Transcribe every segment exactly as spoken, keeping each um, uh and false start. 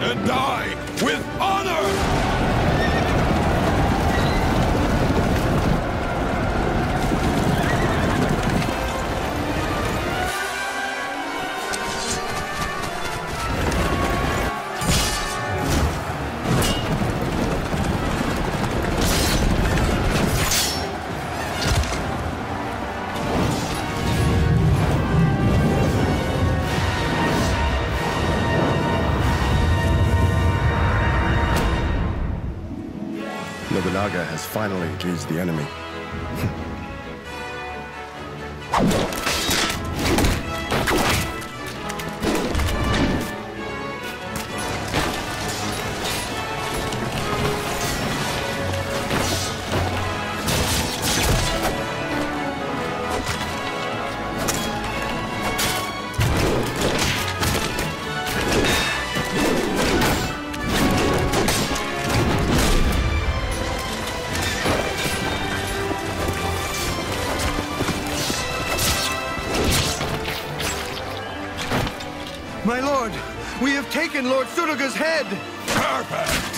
and die with honor! Nobunaga has finally engaged the enemy. My lord, we have taken Lord Suruga's head! Perfect!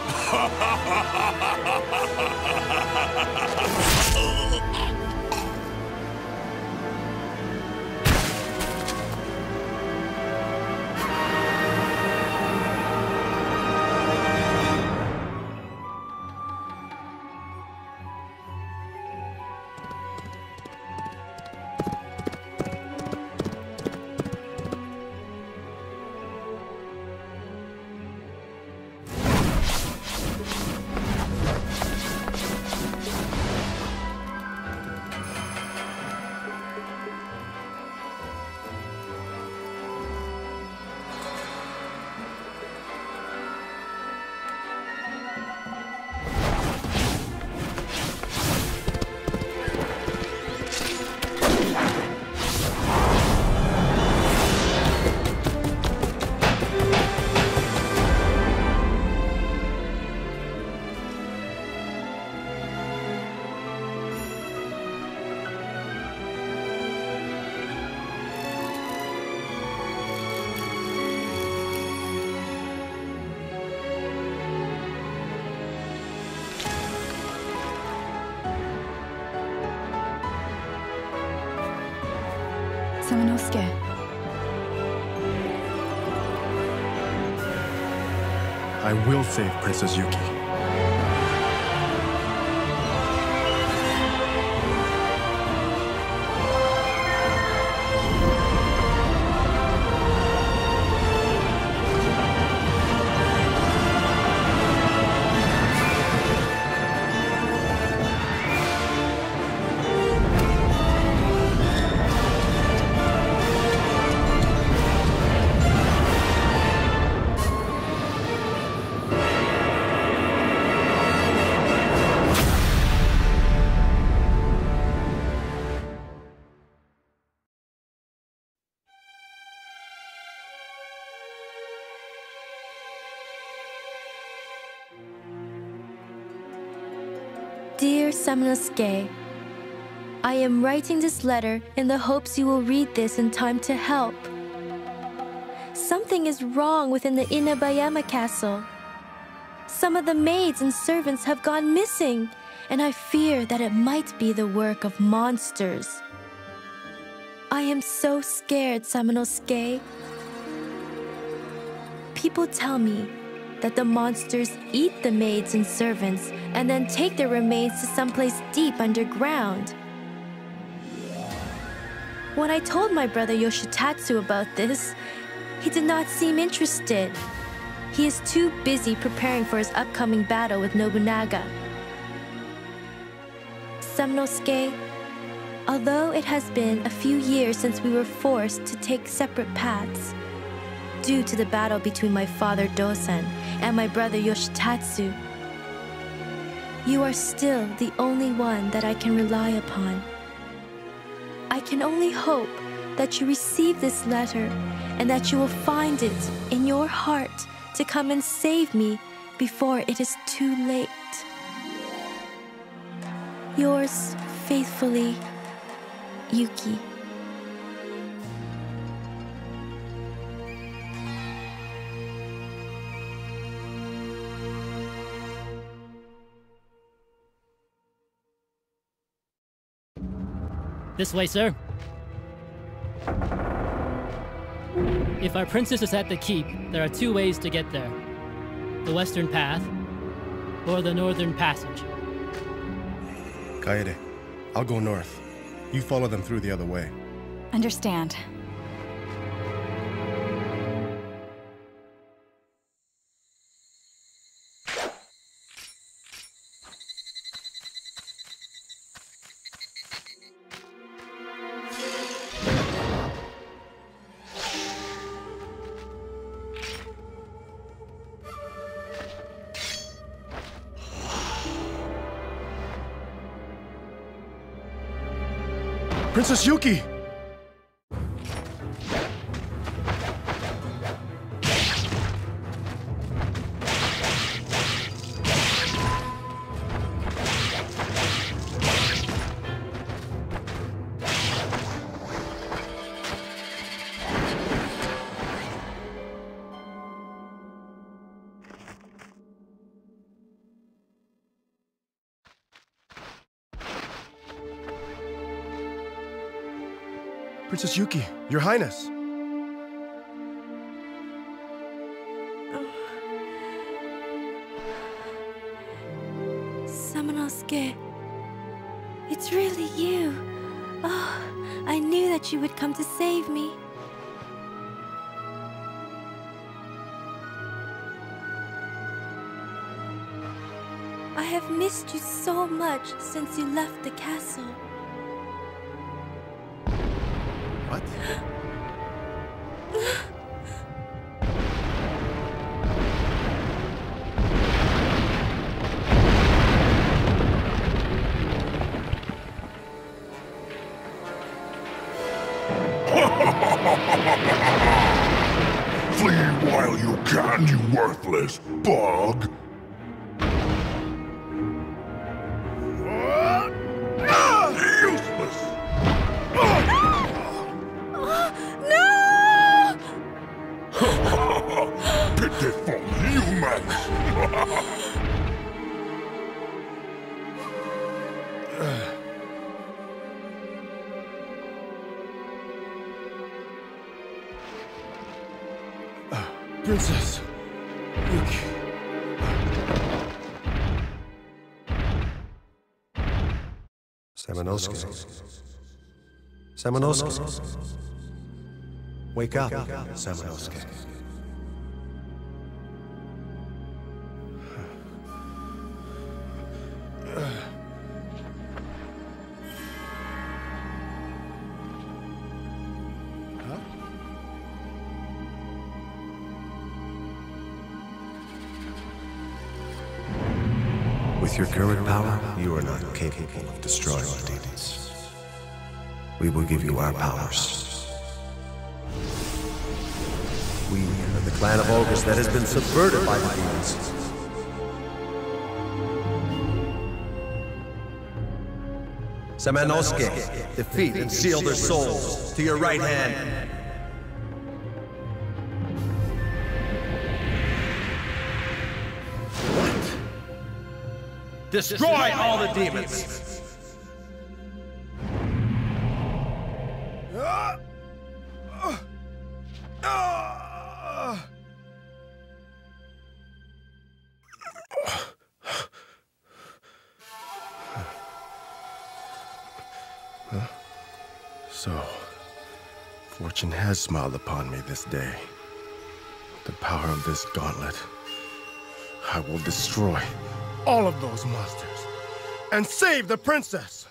Samanosuke. I will save Princess Yuki. Dear Samanosuke, I am writing this letter in the hopes you will read this in time to help. Something is wrong within the Inabayama castle. Some of the maids and servants have gone missing, and I fear that it might be the work of monsters. I am so scared, Samanosuke. People tell me that the monsters eat the maids and servants and then take their remains to someplace deep underground. When I told my brother Yoshitatsu about this, he did not seem interested. He is too busy preparing for his upcoming battle with Nobunaga. Samanosuke, although it has been a few years since we were forced to take separate paths, due to the battle between my father Dosan and my brother Yoshitatsu, you are still the only one that I can rely upon. I can only hope that you receive this letter and that you will find it in your heart to come and save me before it is too late. Yours faithfully, Yuki. This way, sir. If our princess is at the keep, there are two ways to get there. The western path, or the northern passage. Kaede, I'll go north. You follow them through the other way. Understand. Princess Yuki! Princess Yuki, Your Highness. Samanosuke, it's really you. Oh, I knew that you would come to save me. I have missed you so much since you left the castle. What? Flee while you can, you worthless bug! Useless! Pitiful humans! Princess Yuki. Samanosuke. Samanosuke. Wake up, Samanosuke. With your current power, you are not capable of destroying the demons. We will give you our powers. We are the clan of ogres that has been subverted by the demons. Samanosuke, defeat and seal their souls to your right hand. Destroy all the demons! So, fortune has smiled upon me this day. The power of this gauntlet. I will destroy all of those monsters and save the princess!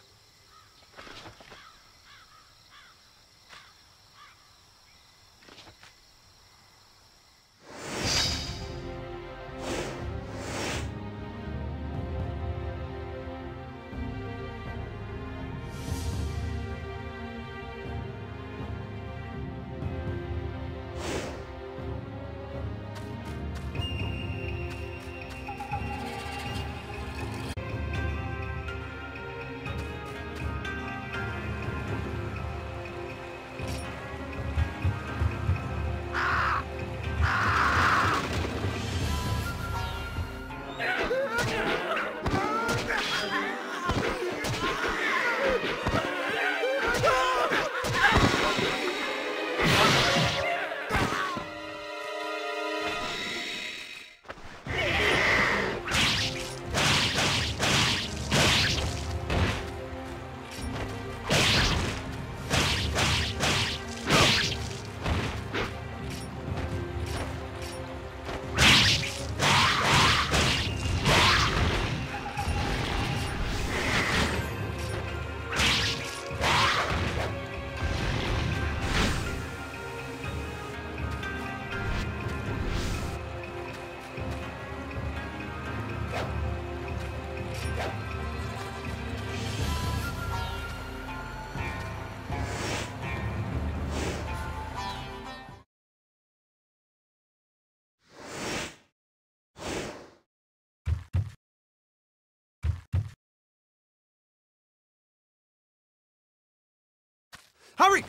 Hurry!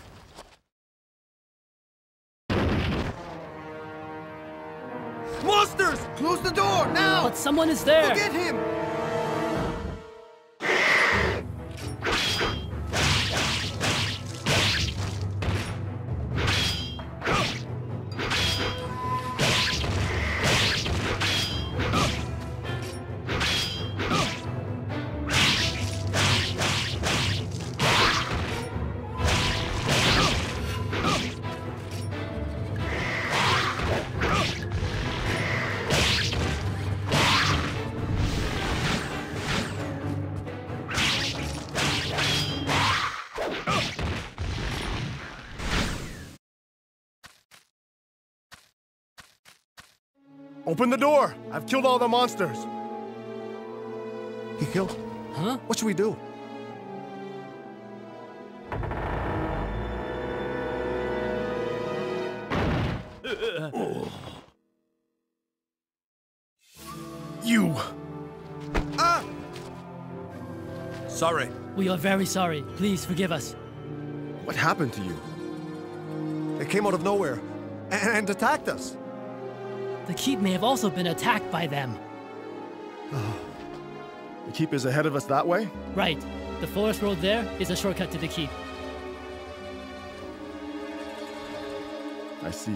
Monsters! Close the door, now! But someone is there! Go get him! Open the door! I've killed all the monsters! He killed? Huh? What should we do? You! Ah! Sorry. We are very sorry. Please forgive us. What happened to you? They came out of nowhere and attacked us. The keep may have also been attacked by them. The keep is ahead of us that way? Right. The forest road there is a shortcut to the keep. I see.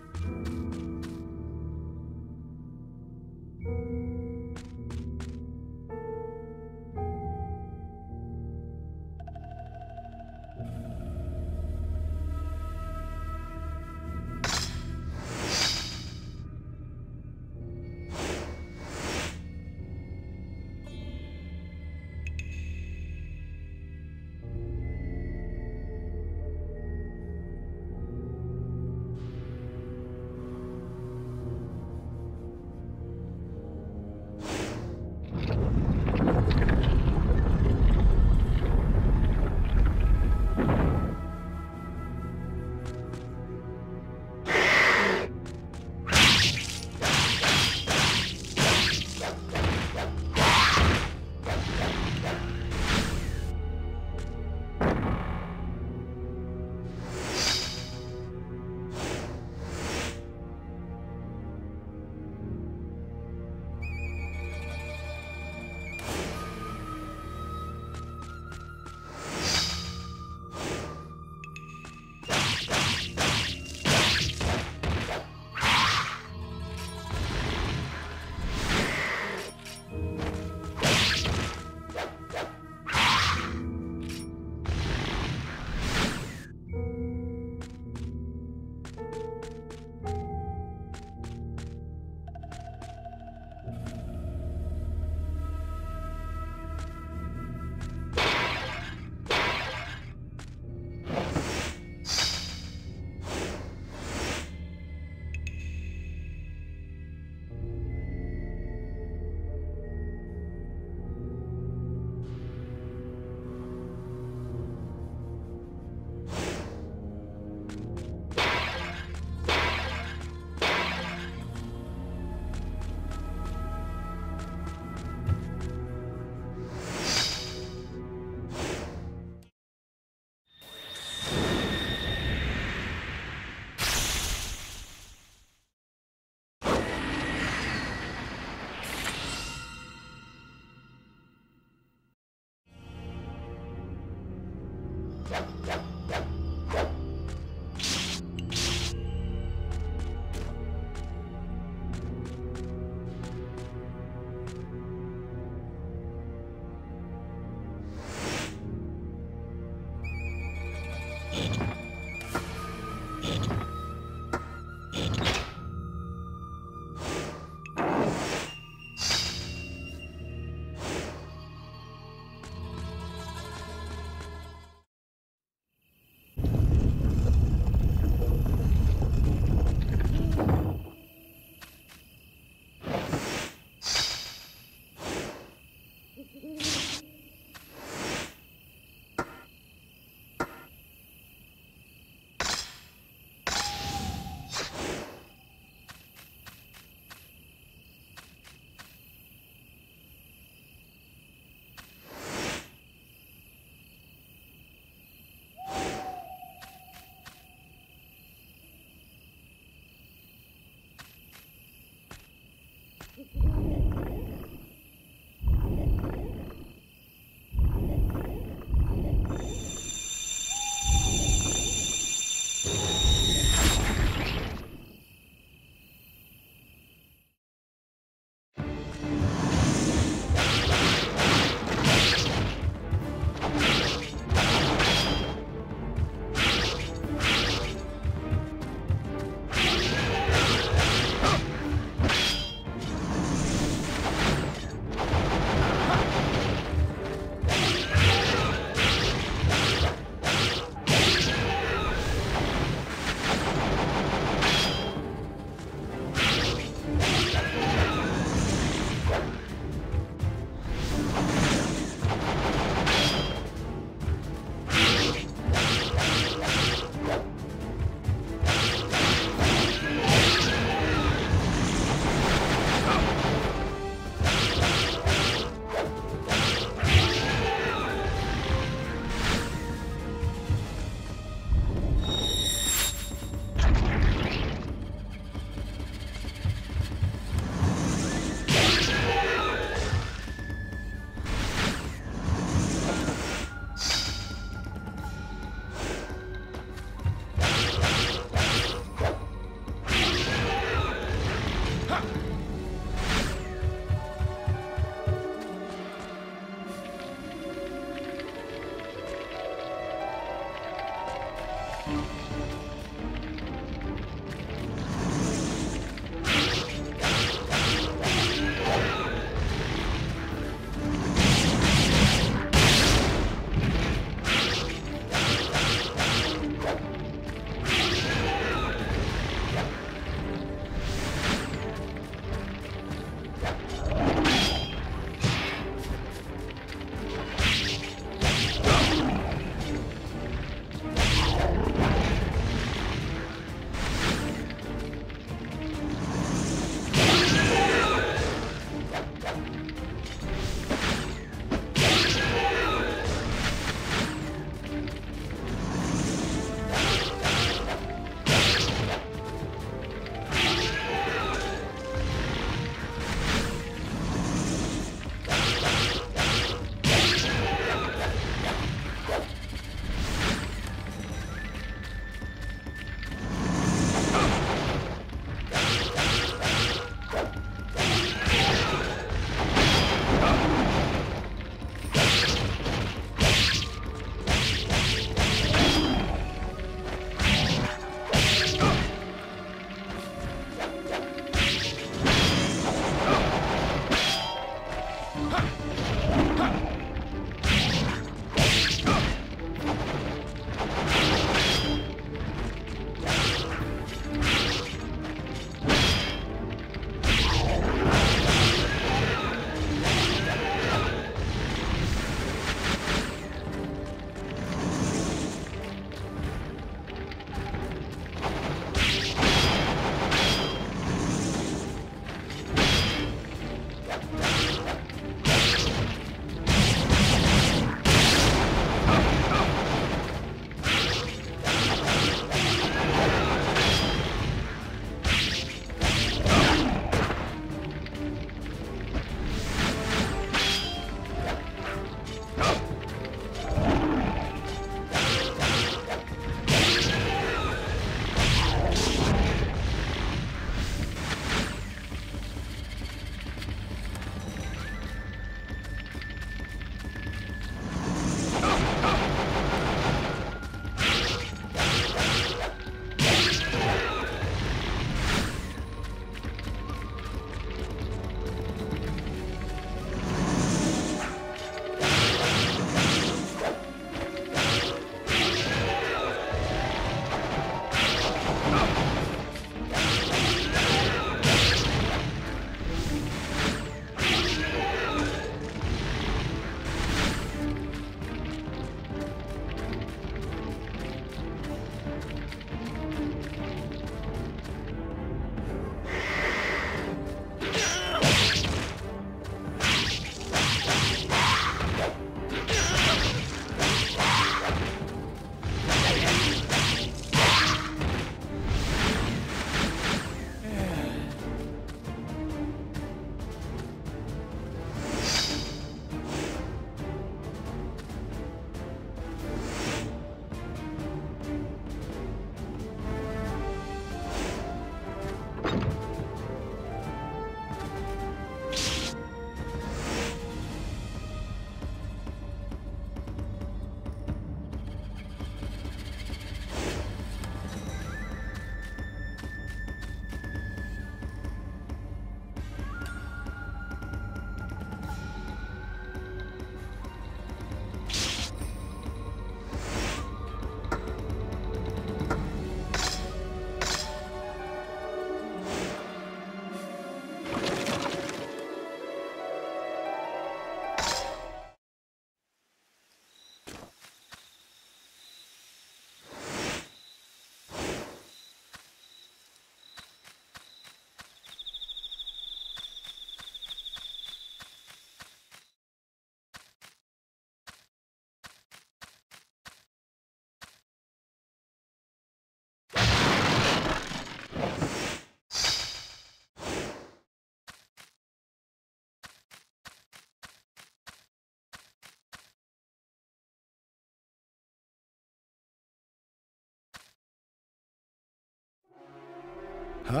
Huh?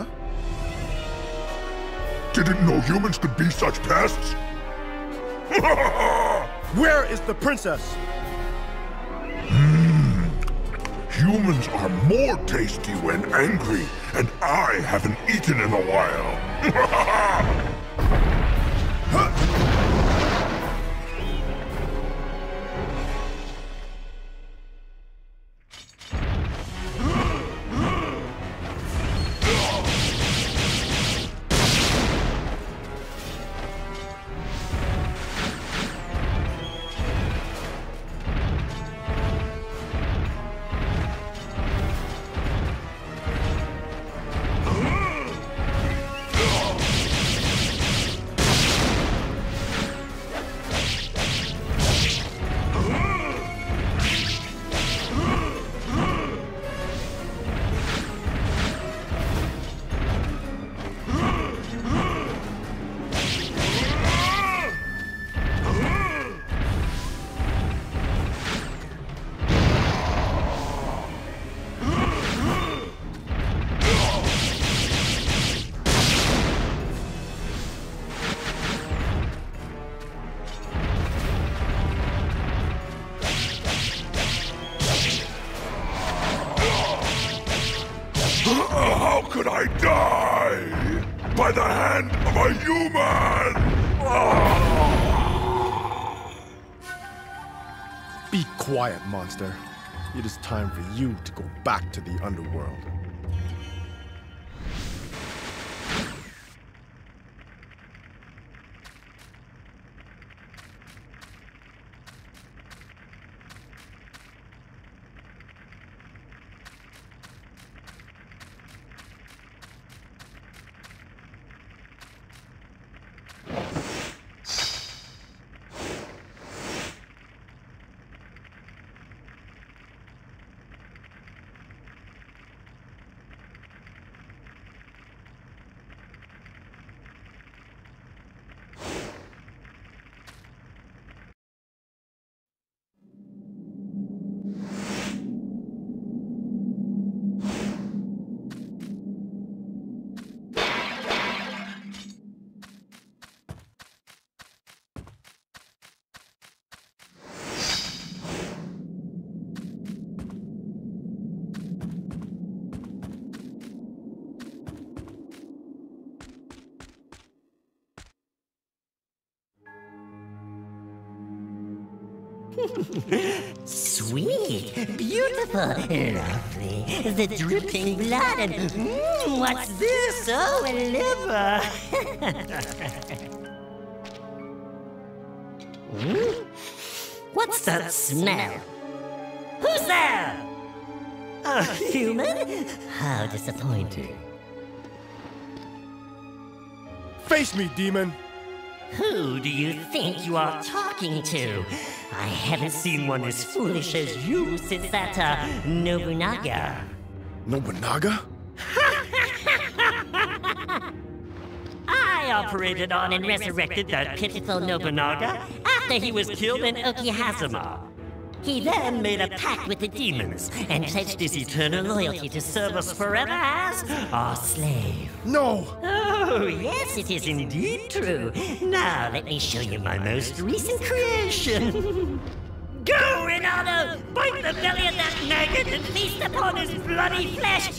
Didn't know humans could be such pests? Where is the princess? Hmm. Humans are more tasty when angry, and I haven't eaten in a while. How could I die? By the hand of a human! Be quiet, monster. It is time for you to go back to the underworld. Sweet, beautiful, lovely. The dripping blood and mm, what's this? Oh, a liver. Hmm? What's that smell? Who's there? A human? How disappointing. Face me, demon! Who do you think you are talking to? I haven't seen one as foolish as you since that, uh, Nobunaga. Nobunaga? I operated on and resurrected that pitiful Nobunaga after he was killed in Okihazuma. He then made a pact with the demons and pledged his eternal loyalty to serve us forever as our slave. No! Oh, yes, it is indeed true. Now let me show you my most recent creation. Go, Ronaldo! Bite the belly of that maggot and feast upon his bloody flesh!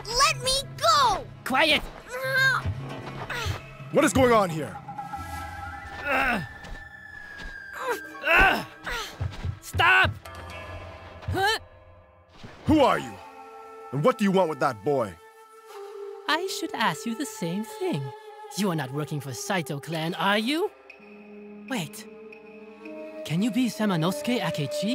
Let me go! Quiet! What is going on here? Uh, uh, stop! Huh? Who are you? And what do you want with that boy? I should ask you the same thing. You are not working for Saito clan, are you? Wait. Can you be Samanosuke Akechi?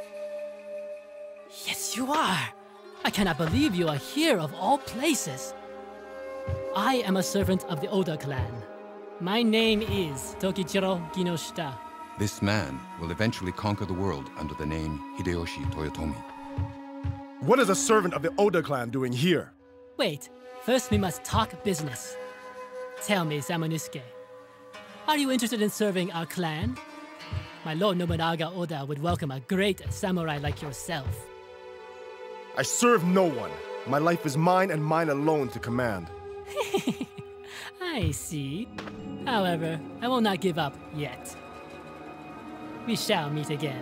Yes, you are. I cannot believe you are here of all places. I am a servant of the Oda clan. My name is Tokichiro Kinoshita. This man will eventually conquer the world under the name Hideyoshi Toyotomi. What is a servant of the Oda clan doing here? Wait, first we must talk business. Tell me, Samanosuke, are you interested in serving our clan? My Lord Nobunaga Oda would welcome a great samurai like yourself. I serve no one. My life is mine and mine alone to command. I see. However, I will not give up yet. We shall meet again.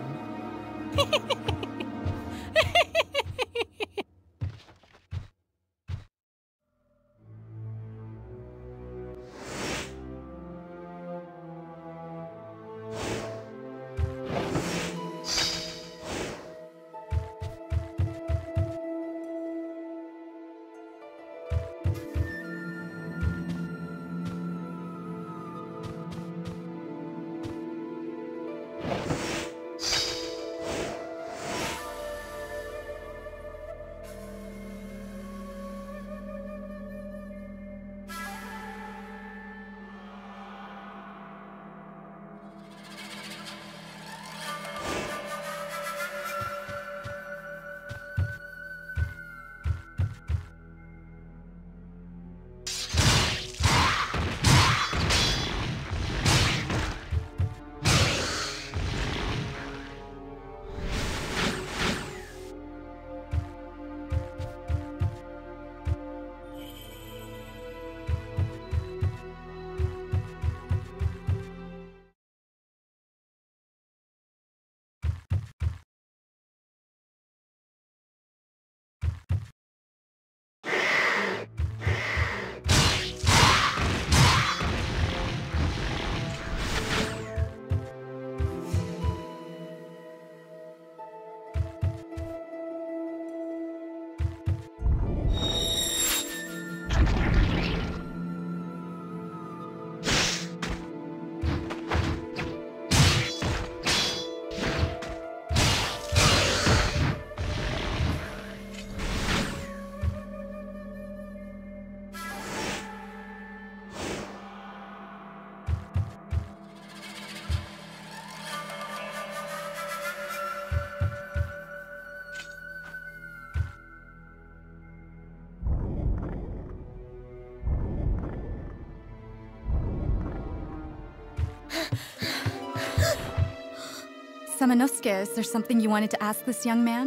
Samanosuke, is there something you wanted to ask this young man?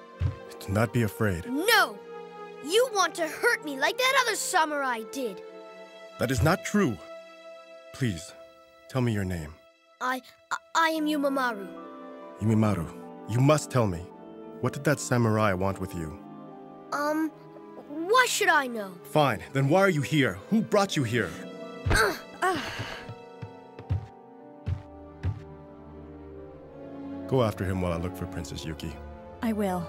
Do not be afraid. No! You want to hurt me like that other samurai did. That is not true. Please, tell me your name. I... I am Yumamaru. Yumimaru, you must tell me. What did that samurai want with you? Um, why should I know? Fine, then why are you here? Who brought you here? Uh, uh. Go after him while I look for Princess Yuki. I will.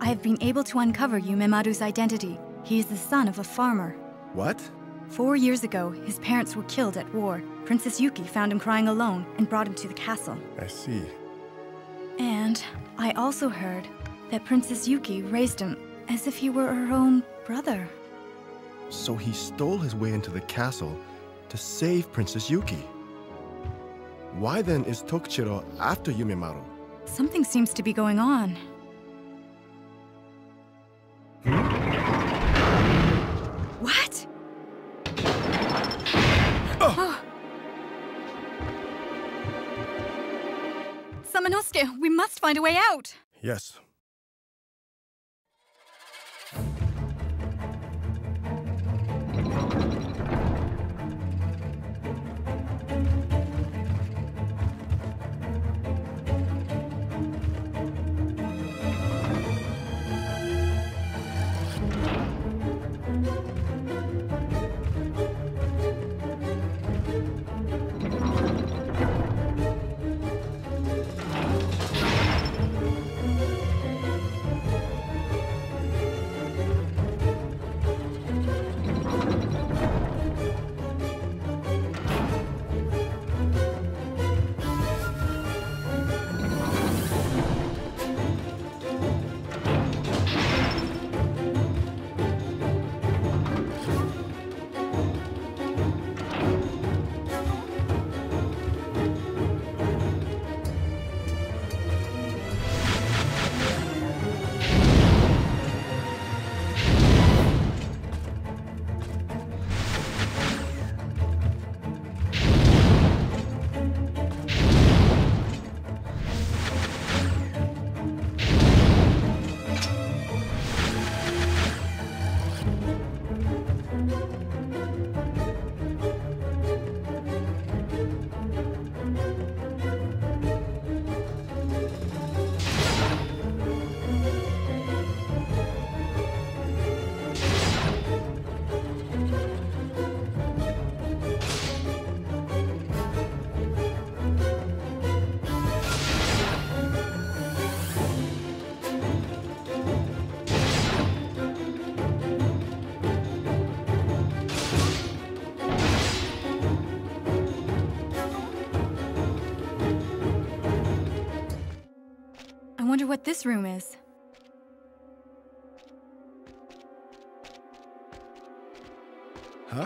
have been able to uncover Yumemaru's identity. He is the son of a farmer. What? Four years ago, his parents were killed at war. Princess Yuki found him crying alone and brought him to the castle. I see. And I also heard that Princess Yuki raised him as if he were her own brother. So he stole his way into the castle to save Princess Yuki. Why then is Tokichiro after Yumemaru? Something seems to be going on. What? Oh. Samanosuke, we must find a way out! Yes. I wonder what this room is. Huh?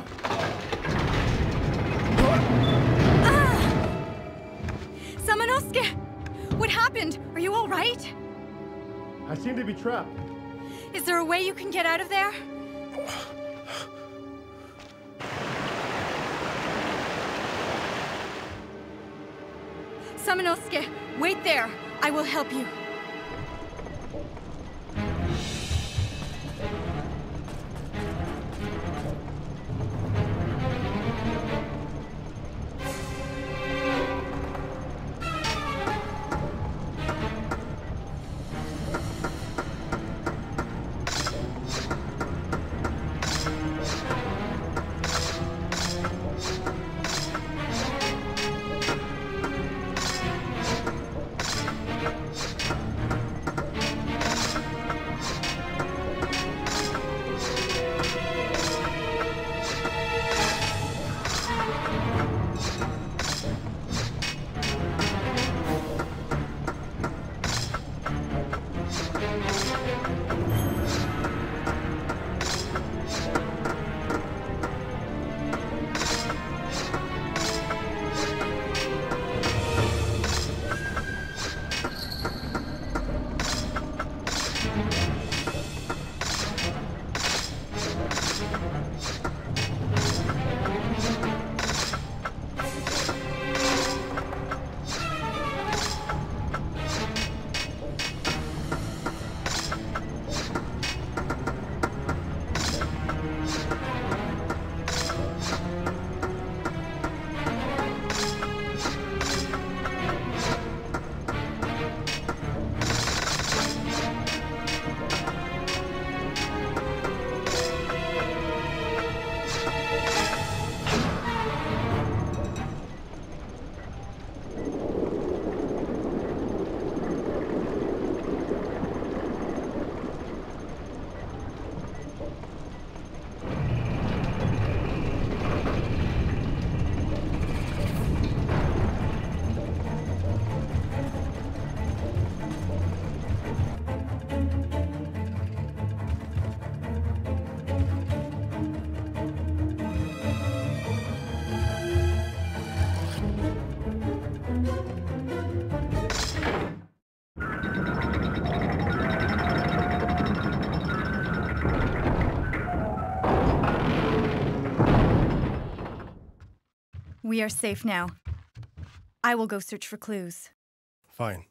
Ah! Samanosuke! What happened? Are you all right? I seem to be trapped. Is there a way you can get out of there? Samanosuke, wait there. I will help you. We are safe now. I will go search for clues. Fine.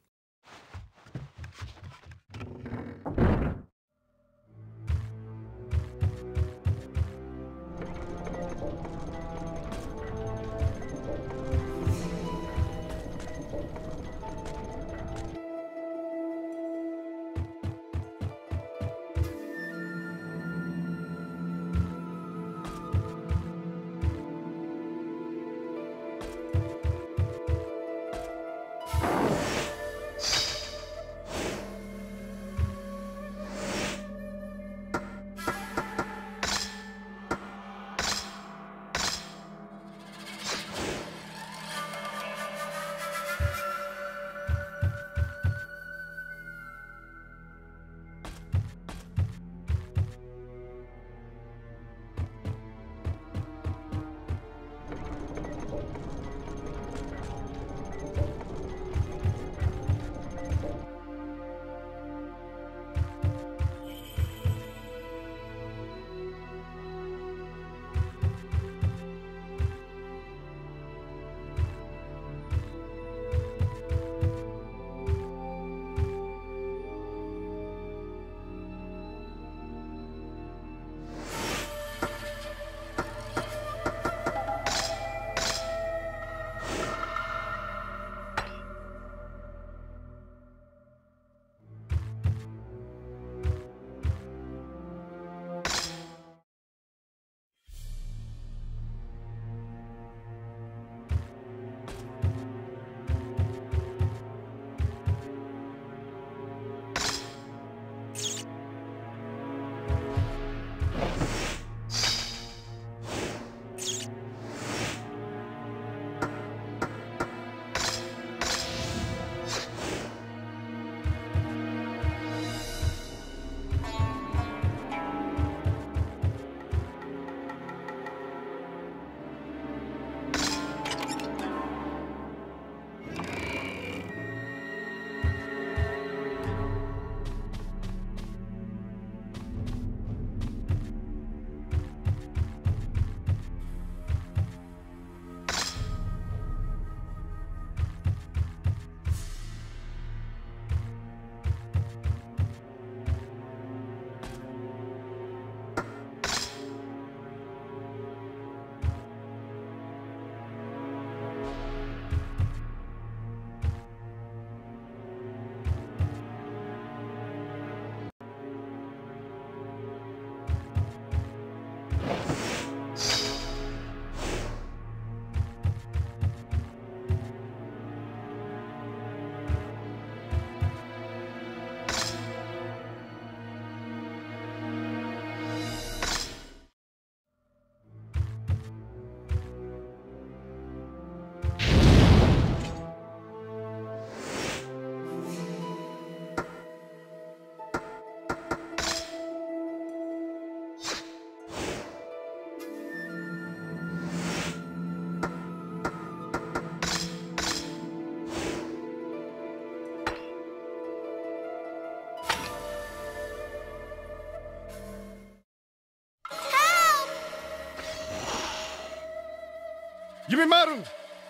Yumimaru!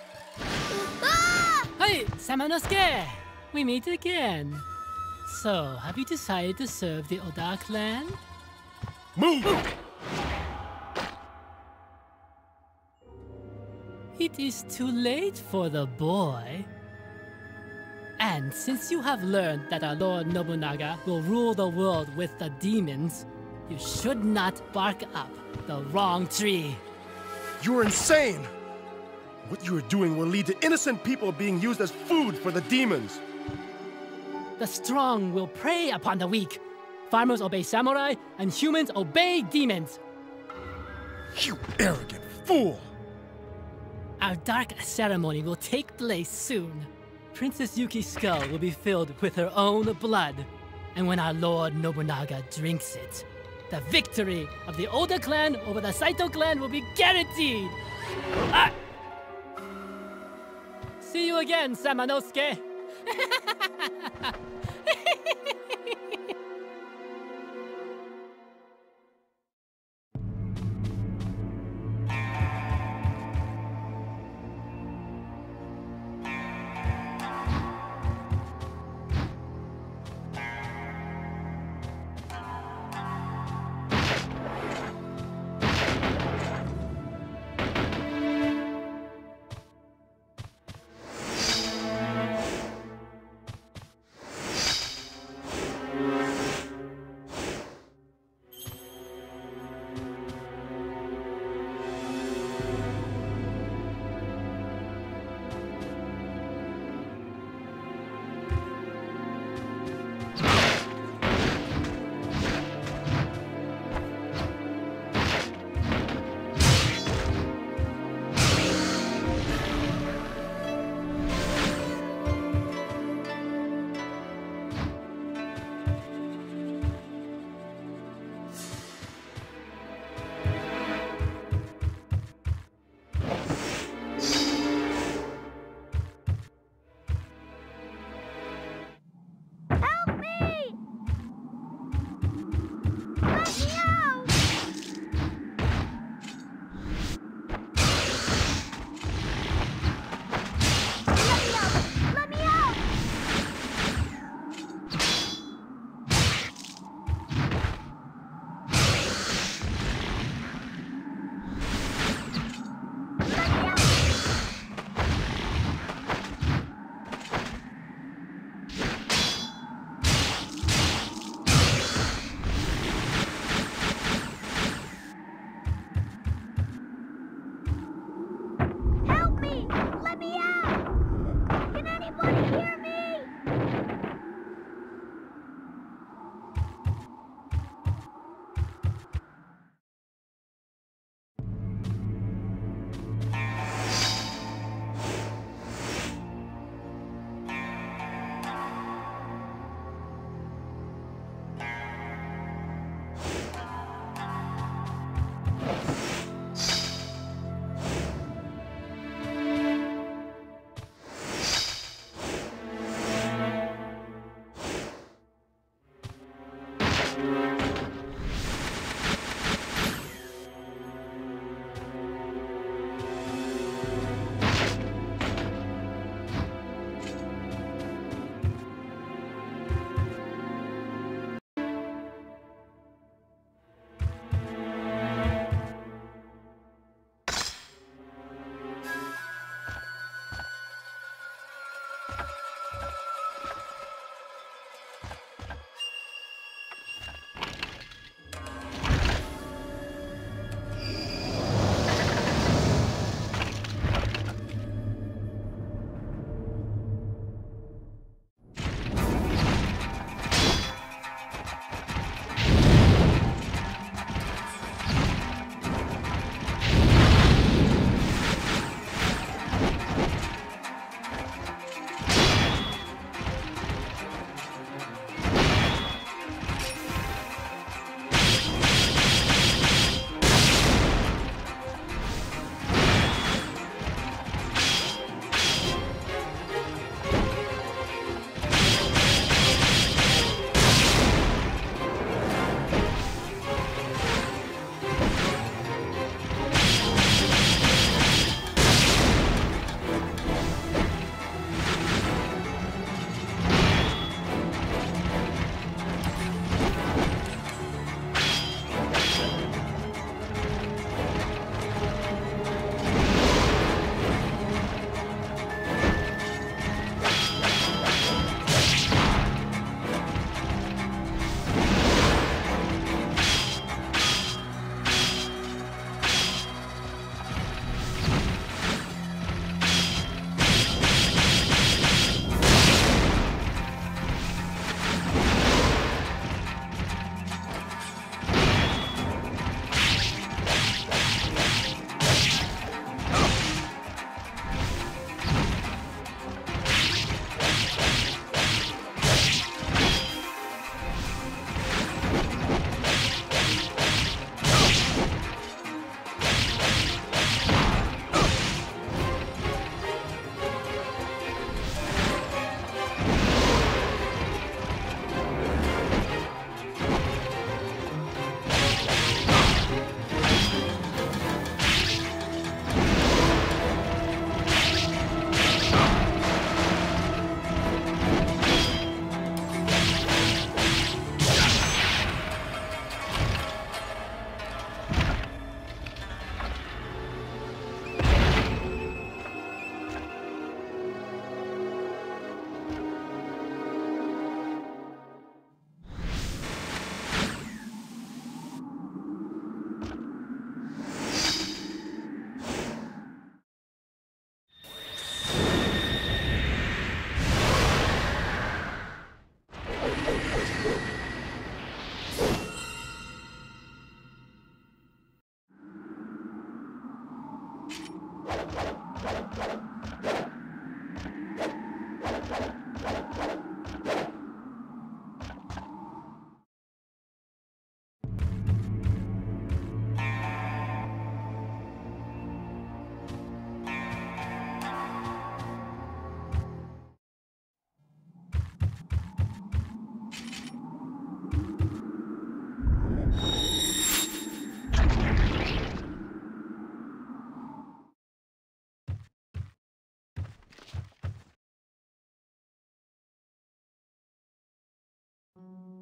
Hey, Samanosuke! We meet again. So, have you decided to serve the Oda clan? Move! It is too late for the boy. And since you have learned that our Lord Nobunaga will rule the world with the demons, you should not bark up the wrong tree. You're insane! What you are doing will lead to innocent people being used as food for the demons. The strong will prey upon the weak. Farmers obey samurai, and humans obey demons. You arrogant fool! Our dark ceremony will take place soon. Princess Yuki's skull will be filled with her own blood. And when our Lord Nobunaga drinks it, the victory of the Oda clan over the Saito clan will be guaranteed! Ah! See you again, Samanosuke!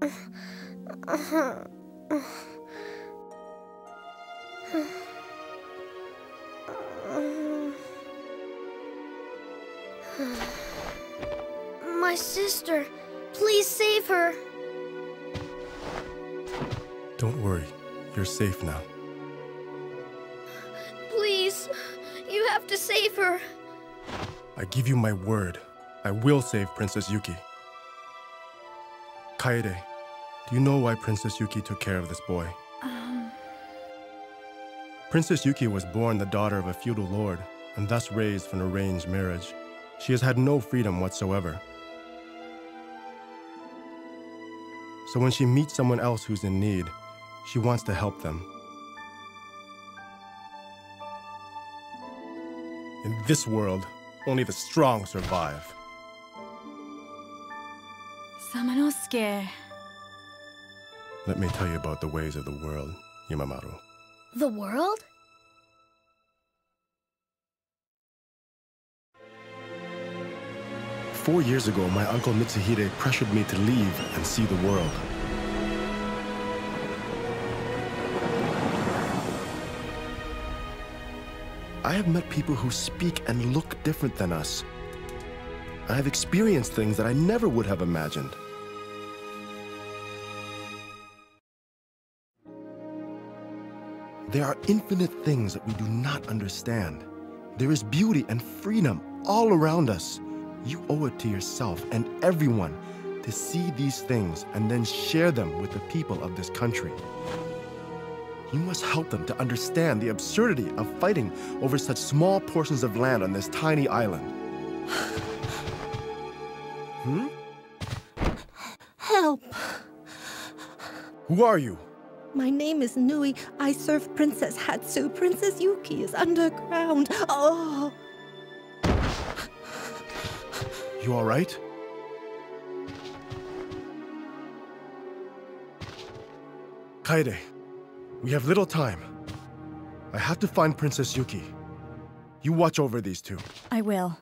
My sister, please save her. Don't worry, you're safe now. Please, you have to save her. I give you my word. I will save Princess Yuki. Kaede, do you know why Princess Yuki took care of this boy? Um... Princess Yuki was born the daughter of a feudal lord, and thus raised for an arranged marriage. She has had no freedom whatsoever. So when she meets someone else who's in need, she wants to help them. In this world, only the strong survive. Samanosuke. Let me tell you about the ways of the world, Yamamaru. The world? Four years ago, my uncle Mitsuhide pressured me to leave and see the world. I have met people who speak and look different than us. I have experienced things that I never would have imagined. There are infinite things that we do not understand. There is beauty and freedom all around us. You owe it to yourself and everyone to see these things and then share them with the people of this country. You must help them to understand the absurdity of fighting over such small portions of land on this tiny island. Hmm? Help! Who are you? My name is Nui. I serve Princess Hatsu. Princess Yuki is underground. Oh! You all right? Kaede, we have little time. I have to find Princess Yuki. You watch over these two. I will.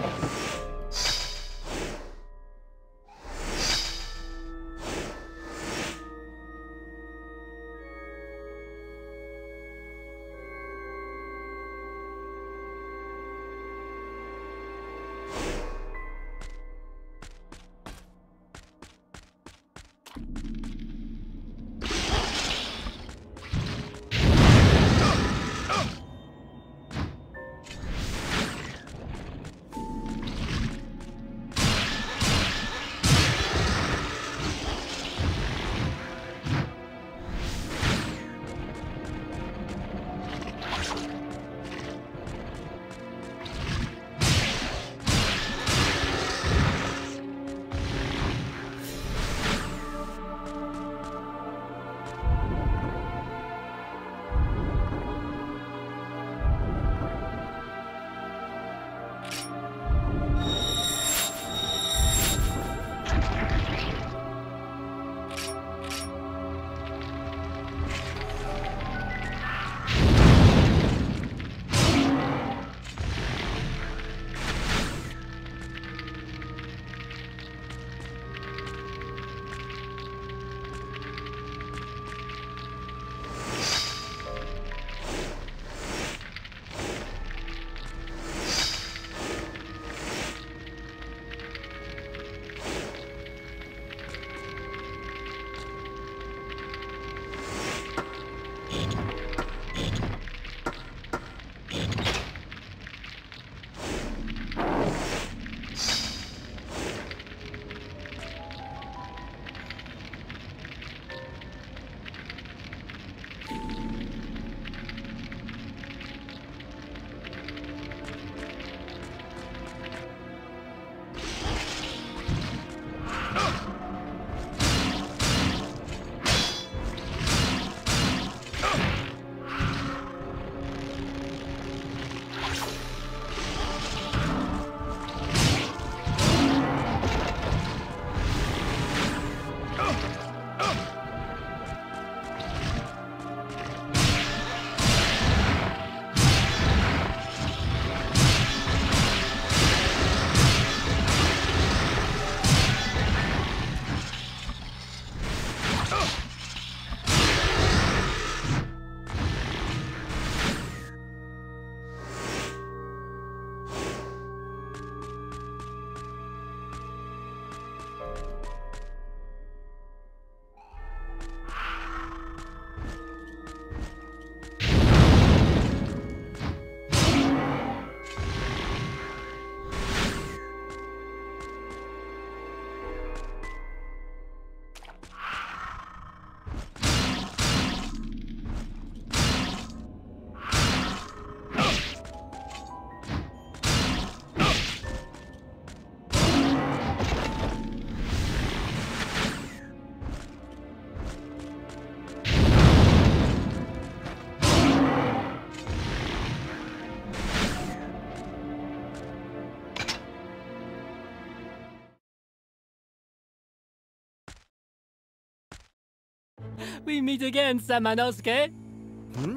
We meet again, Samanosuke. Hmm?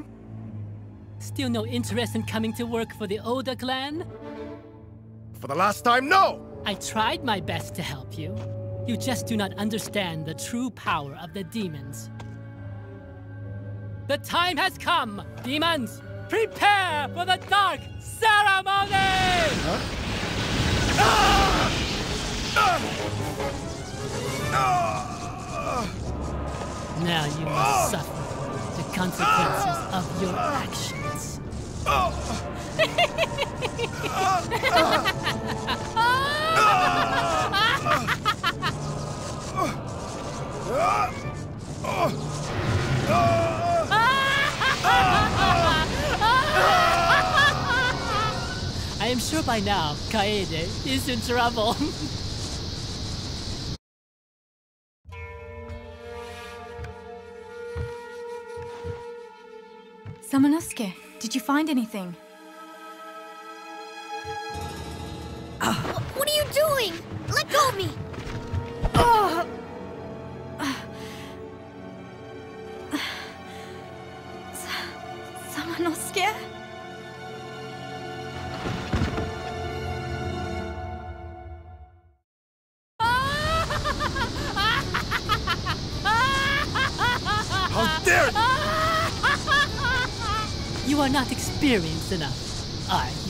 Still no interest in coming to work for the Oda clan? For the last time, no! I tried my best to help you. You just do not understand the true power of the demons. The time has come! Demons, prepare for the dark ceremony! Huh? Ah! Ah! Ah! Now you must suffer the consequences of your actions. I am sure by now, Kaede is in trouble. Samanosuke, did you find anything? What are you doing? Let go of me! Oh. Samanosuke? You are not experienced enough, are you?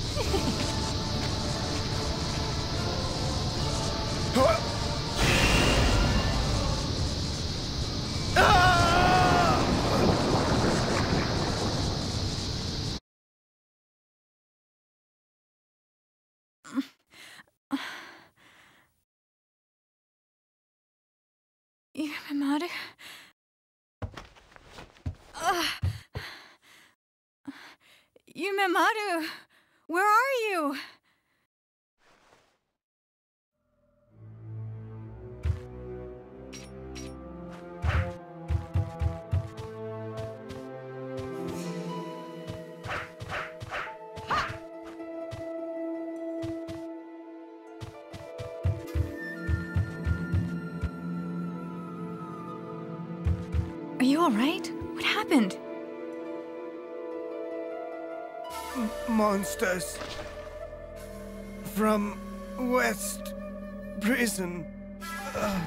Yumemaru? Uh, Yumemaru, where are you? Are you all right? What happened? M monsters. From West Prison. Uh.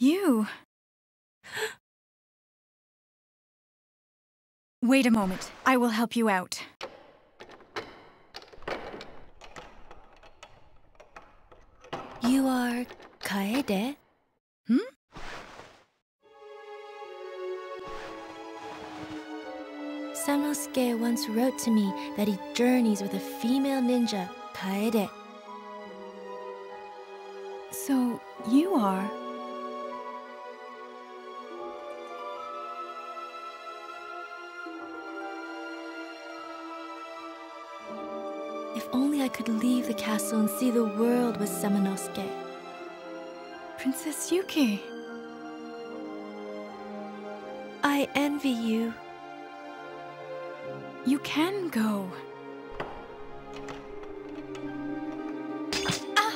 You... Wait a moment. I will help you out. You are Kaede? Hmm? Sanosuke once wrote to me that he journeys with a female ninja, Kaede. So, you are... If only I could leave the castle and see the world with Samanosuke. Princess Yuki. I envy you. You can go. Ah!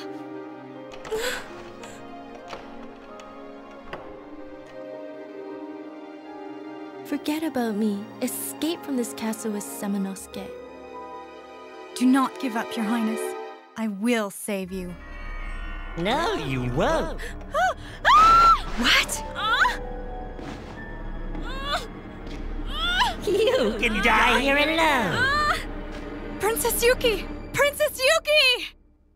Forget about me. Escape from this castle with Samanosuke. Do not give up, Your Highness. I will save you. No, you won't. What? You can die here alone. Princess Yuki! Princess Yuki!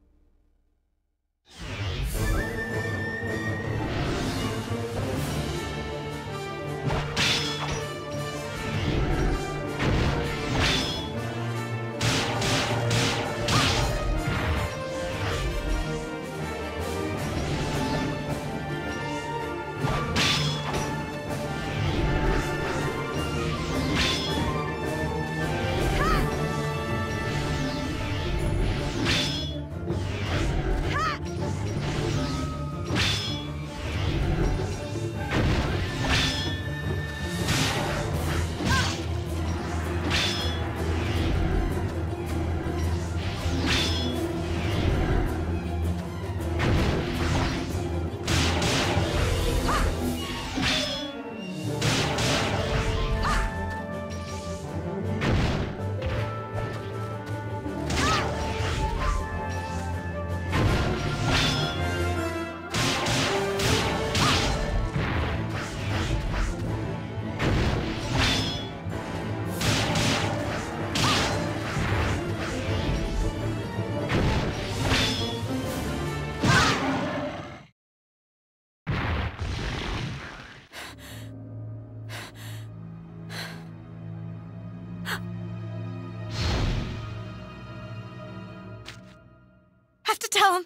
Have to tell him.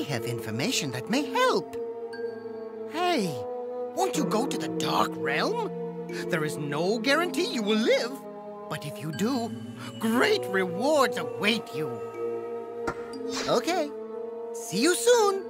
have information that may help. Hey, won't you go to the Dark Realm? There is no guarantee you will live, but if you do, great rewards await you. Okay, see you soon.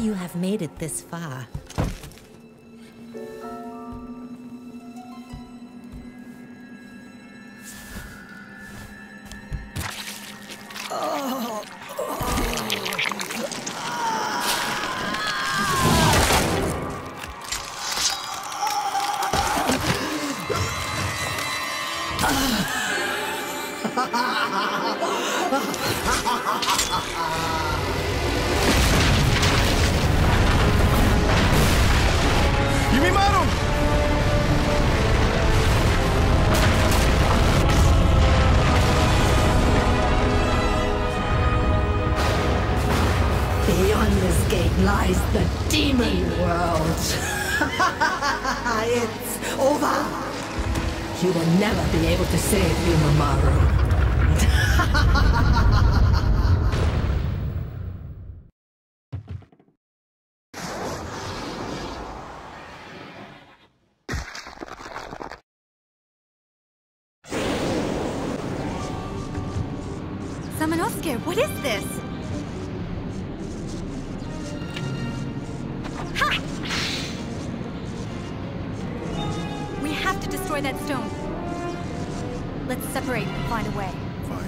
you have made it this far. Oh. ¡Yumimaru! Beyond this gate lies the demon world. It's over. You will never be able to save Yumimaru. Samanosuke, what is this? Ha! We have to destroy that stone. Let's separate and find a way. Fine.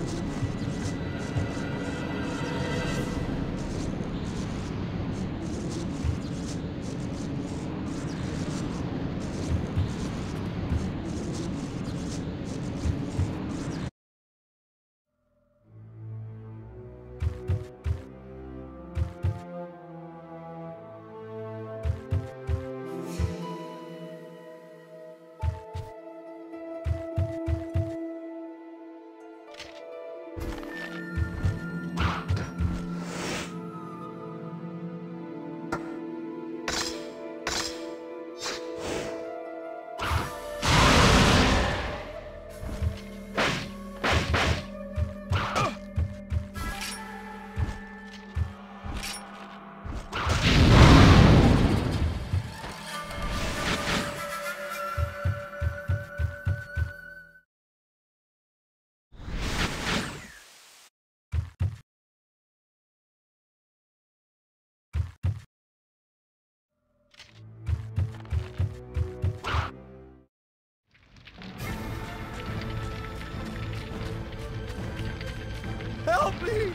Help me!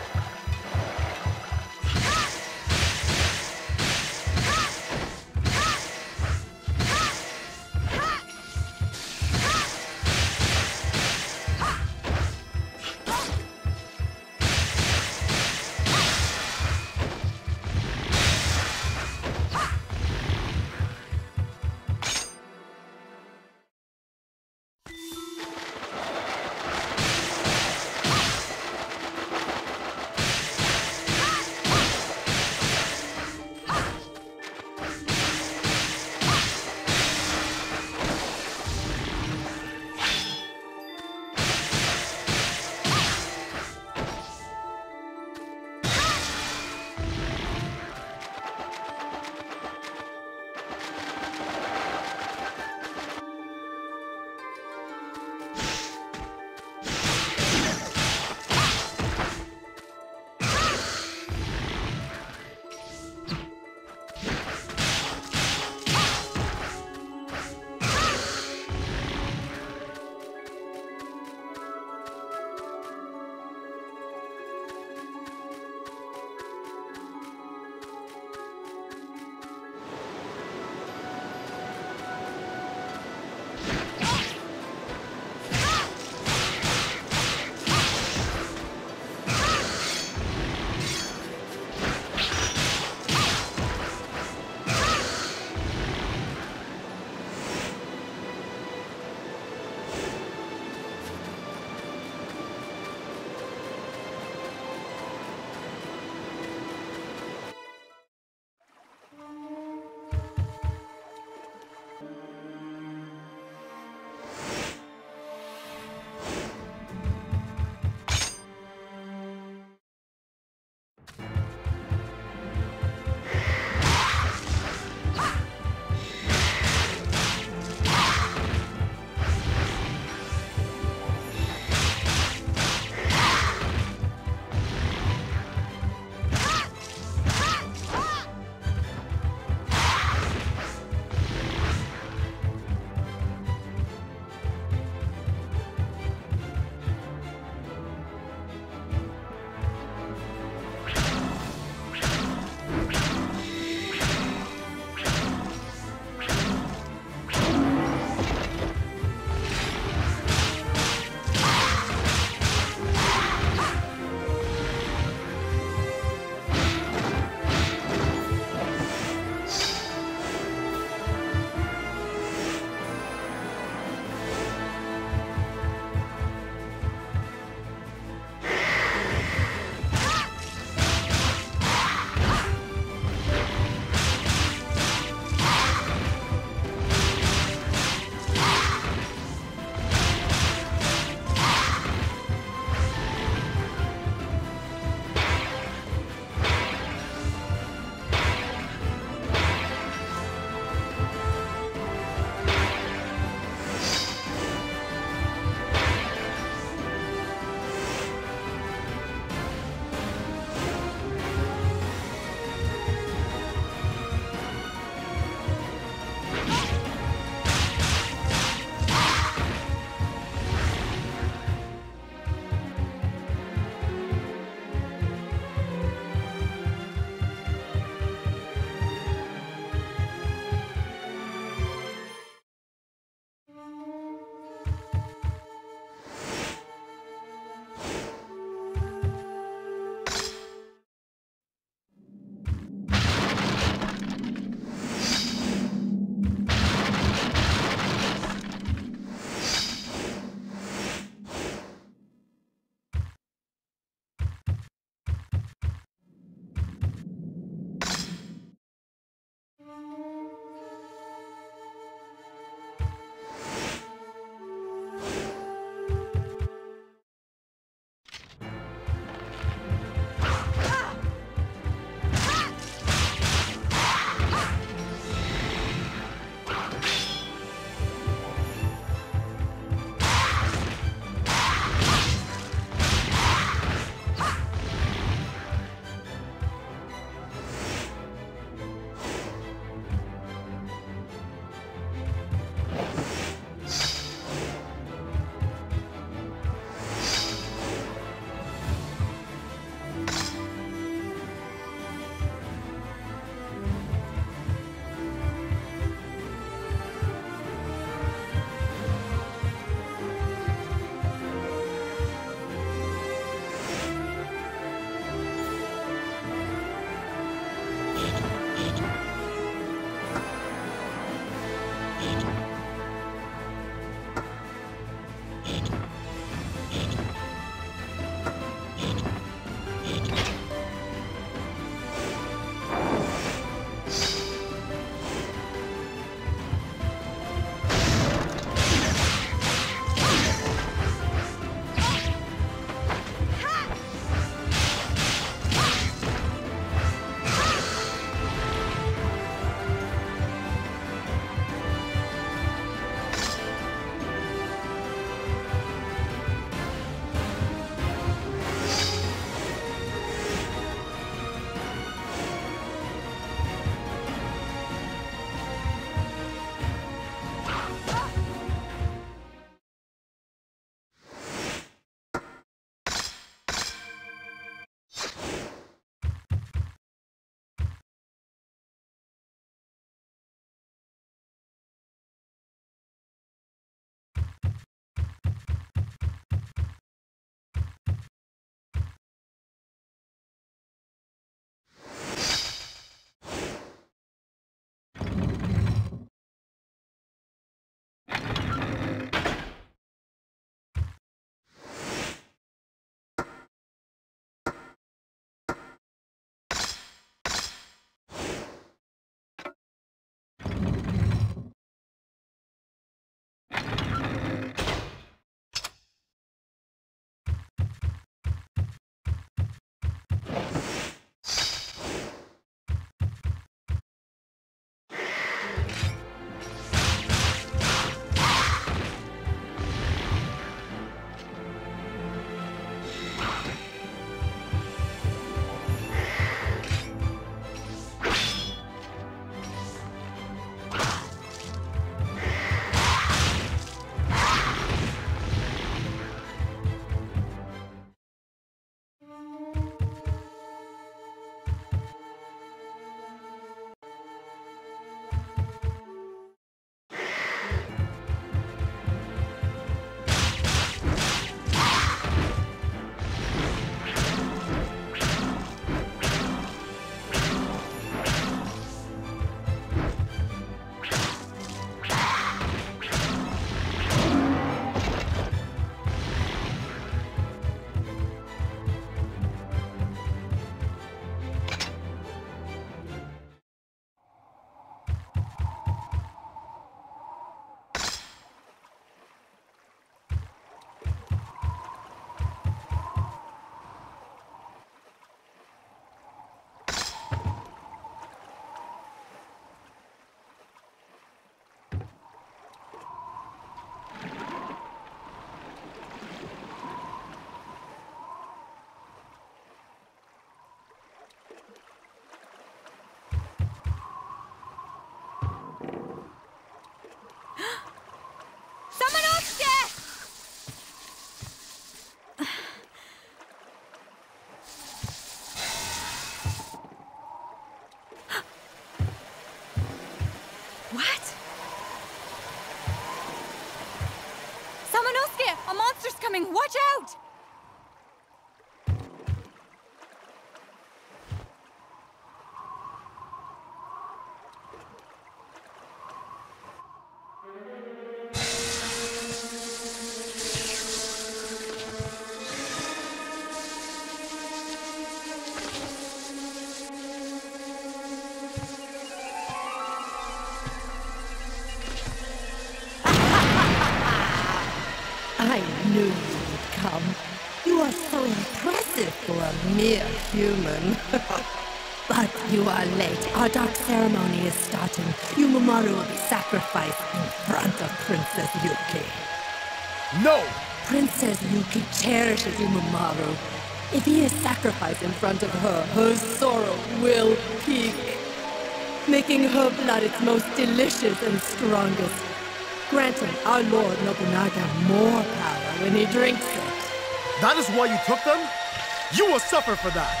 impressive for a mere human. But you are late. Our dark ceremony is starting. Yumomaru will be sacrificed in front of Princess Yuki. No! Princess Yuki cherishes Yumomaru. If he is sacrificed in front of her, her sorrow will peak, making her blood its most delicious and strongest, granting our Lord Nobunaga more power when he drinks it. That is why you took them? You will suffer for that!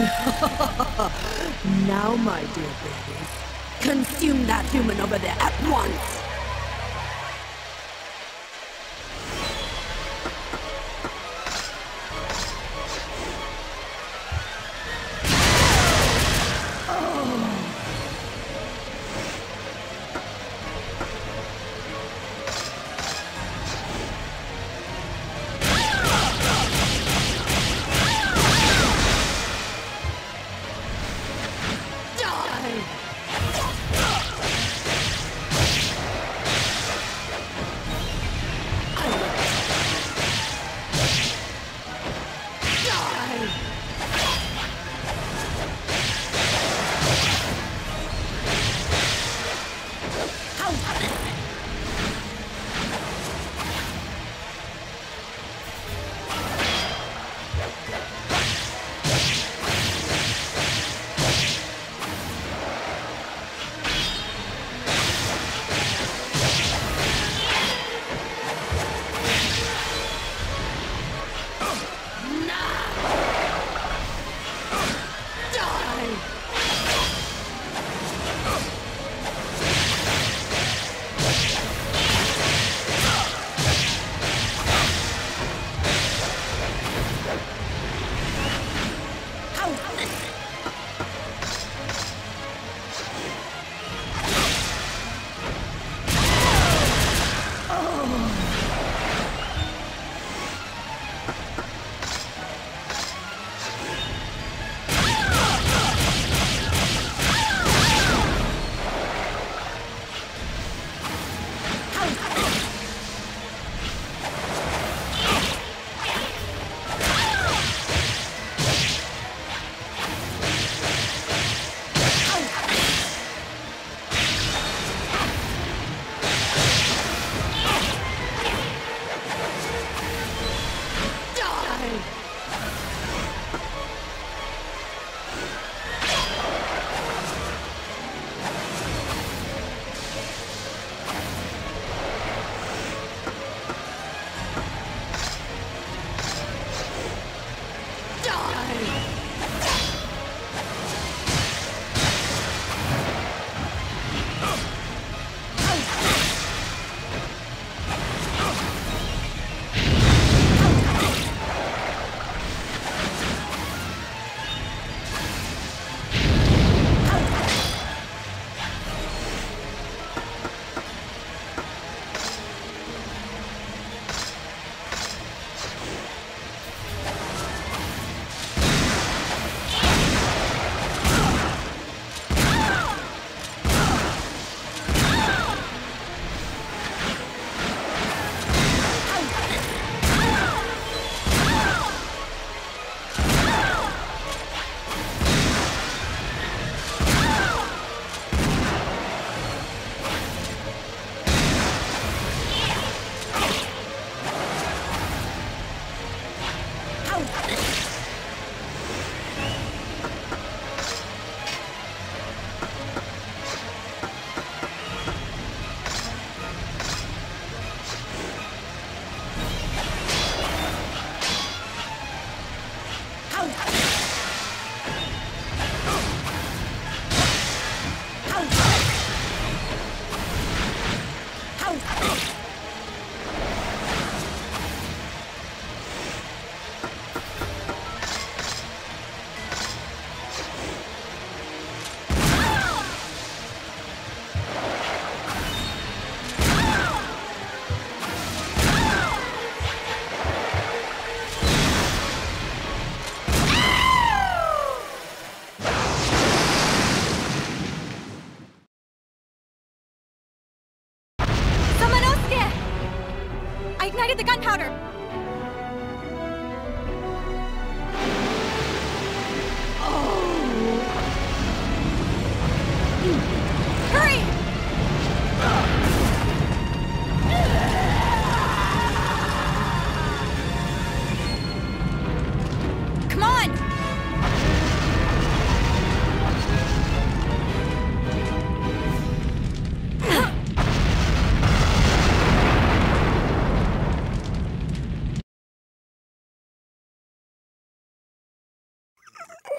Now, my dear babies, consume that human over there at once!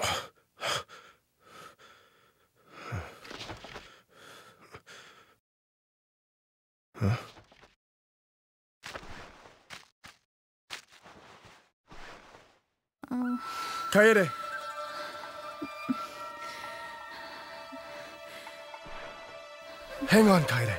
Huh? Uh... Kaede! Hang on, Kaede.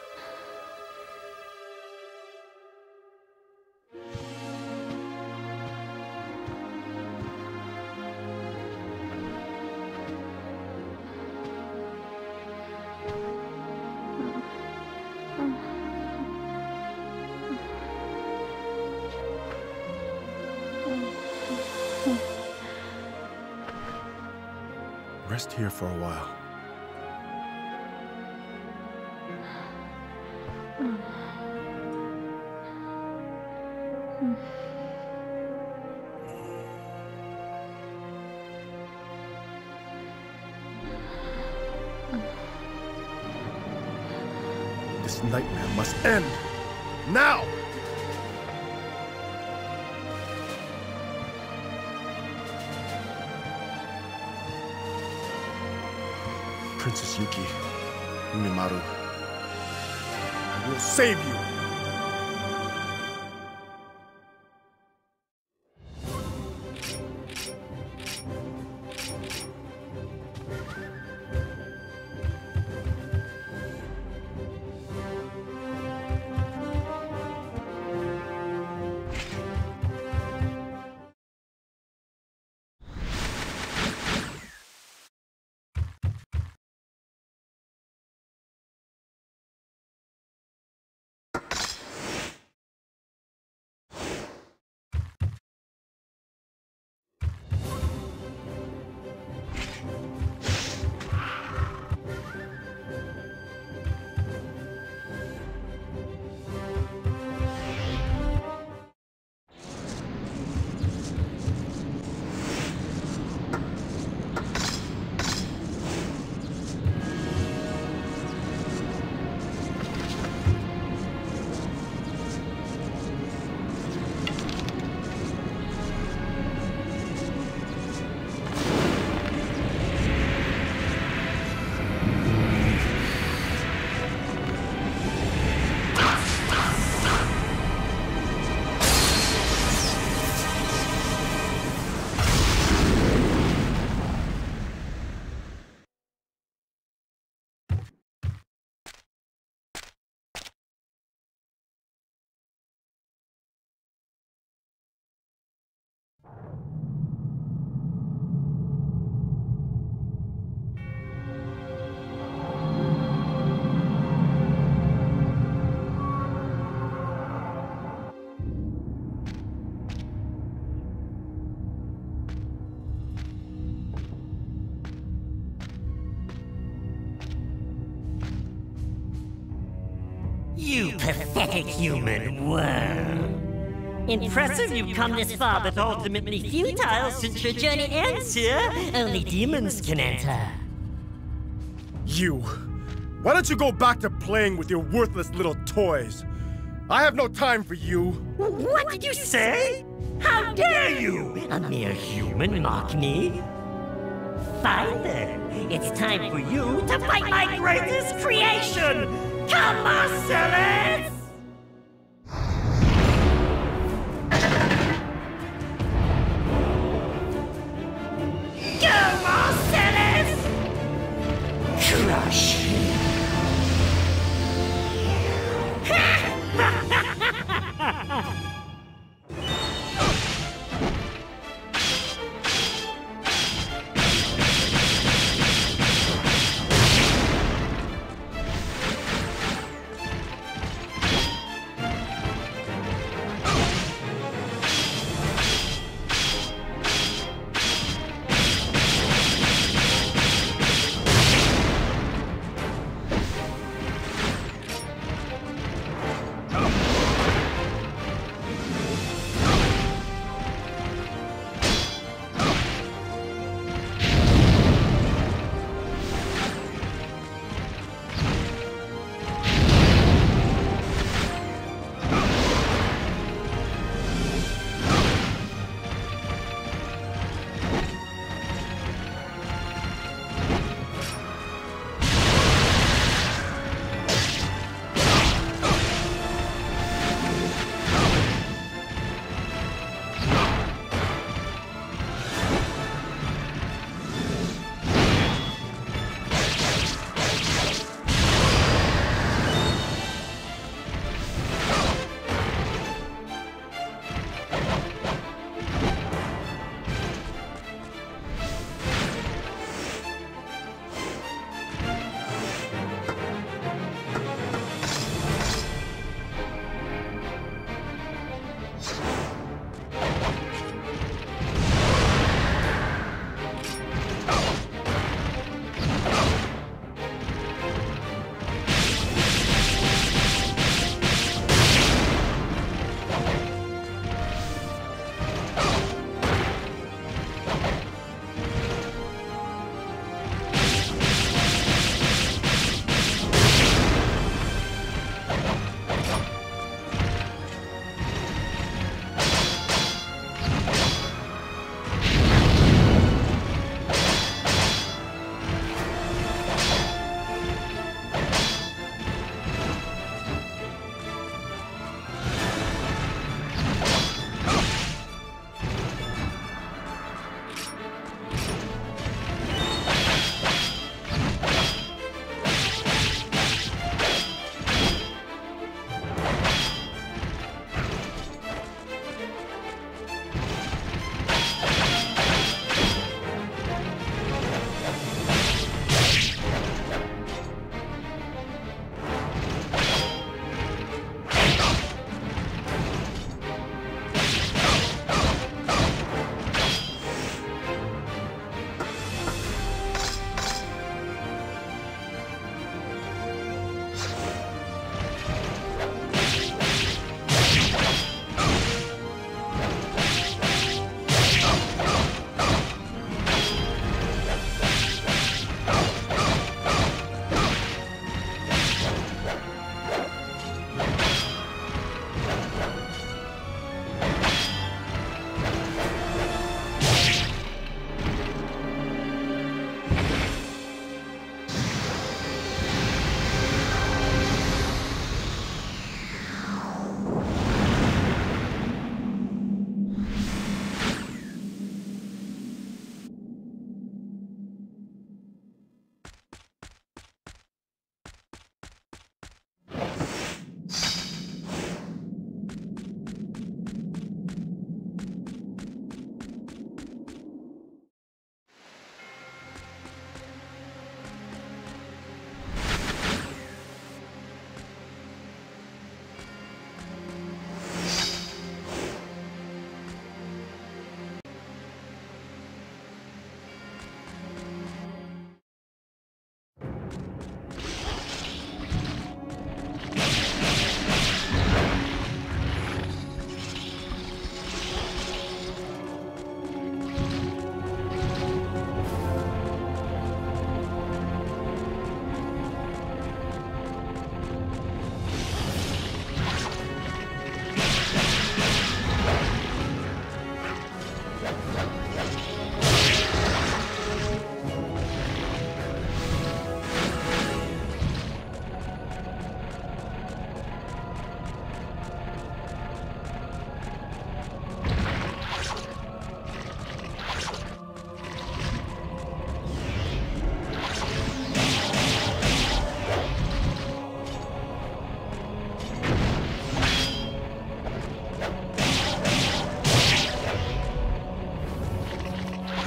Rest here for a while. This nightmare must end! Now! Princess Yuki, Onimaru, I will save you! You pathetic human worm. Impressive you've come this far, but ultimately futile since your journey ends here. Only demons can enter. You! Why don't you go back to playing with your worthless little toys? I have no time for you! What did you say? How dare you! A mere human mock me? Fine then. It's time for you to fight my greatest creation! Come on, Marcellus! Go, Marcellus! Crush him!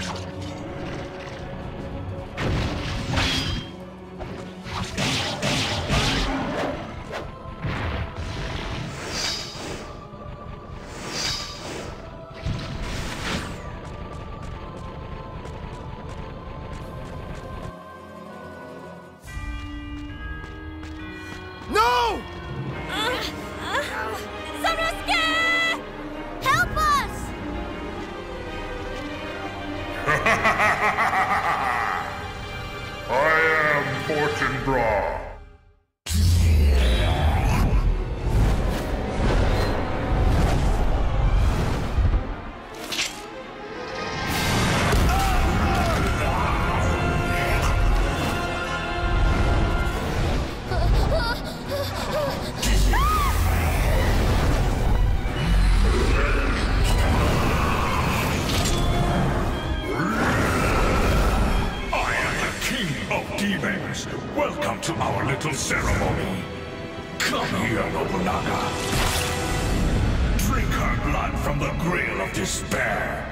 No! Sanosuke! Help us! I am Fortune Bra. Demons, welcome to our little ceremony. Come here, Nobunaga. Drink her blood from the grail of despair.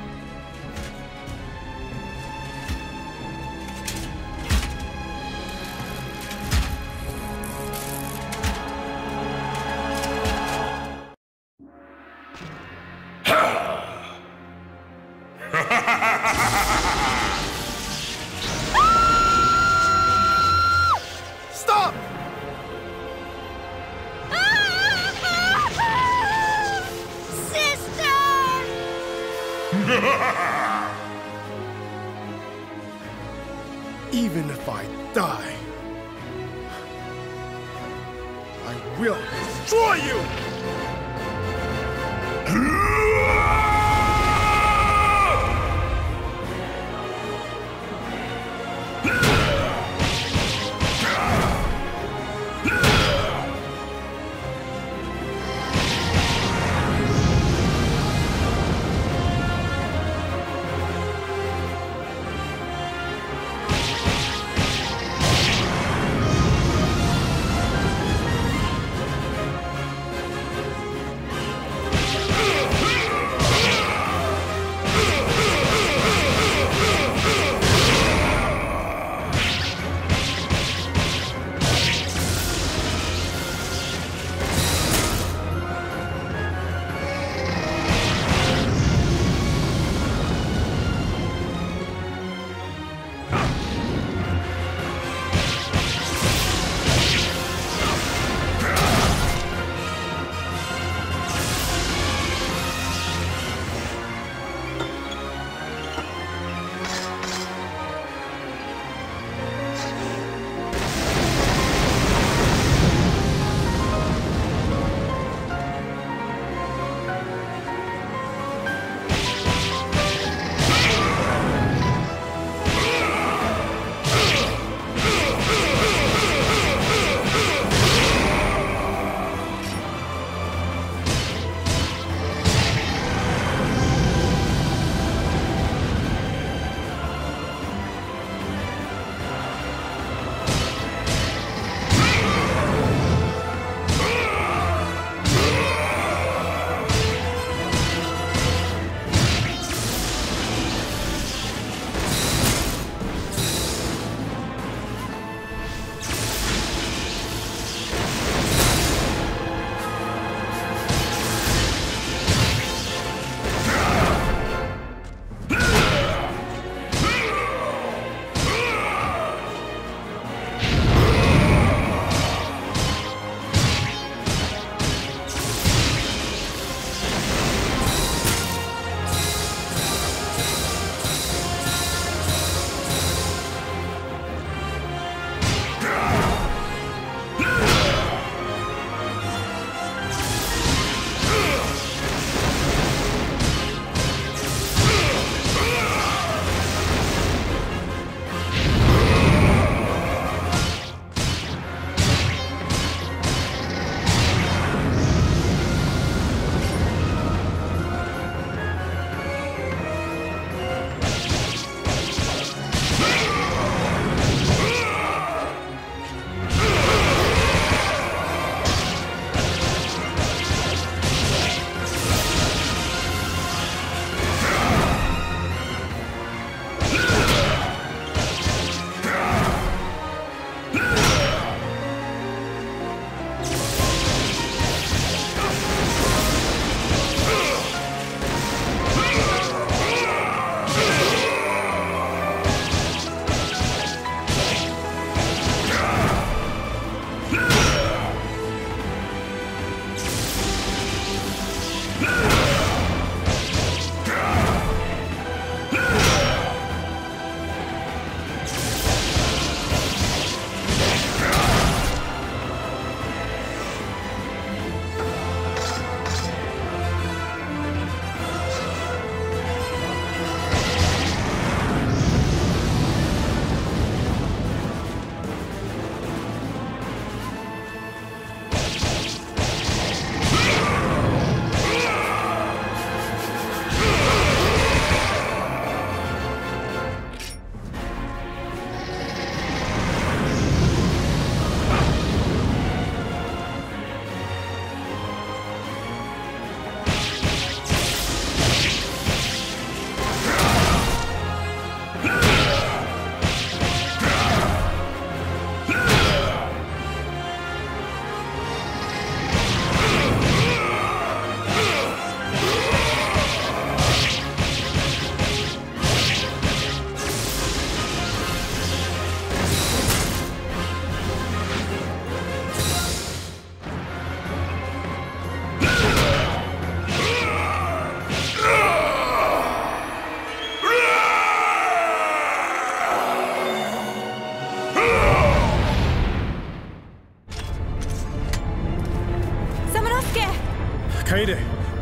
Even if I die, I will destroy you!